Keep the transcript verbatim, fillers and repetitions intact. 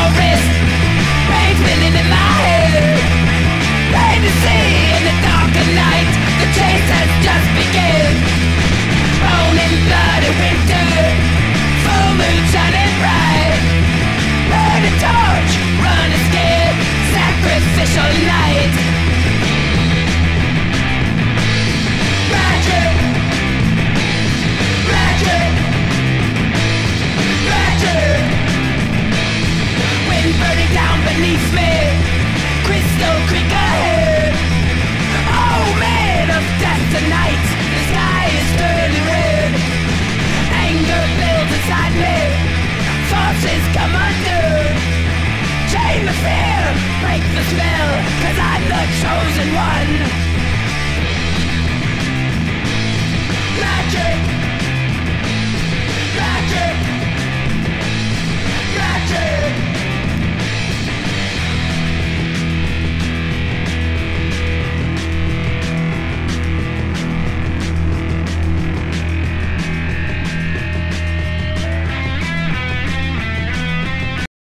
wrist, brain spinning in my head. Plain to see in the dark of night, the chase has just begun. Bone and blood in winter, full moon shining bright. Burn a torch, run a skid, sacrificial night. Magic, magic, magic. Wind burning down beneath me, Crystal Creek ahead. Oh man of death tonight, the sky is turning red. Anger builds inside me, forces come undone. Chain the fear, break the spell, cause I'm the chosen one.